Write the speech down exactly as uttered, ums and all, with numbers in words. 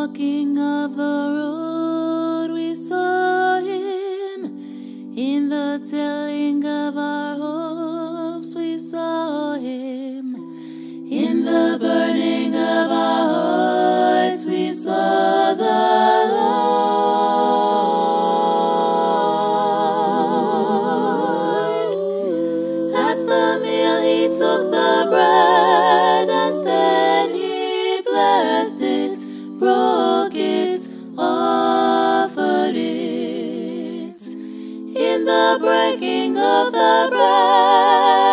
walking of the road we saw him. In the telling of our hopes we saw him. In the burning of our hearts we saw the Lord. As the meal he took the bread and then he blessed it, broke it, offered it. In the breaking of the bread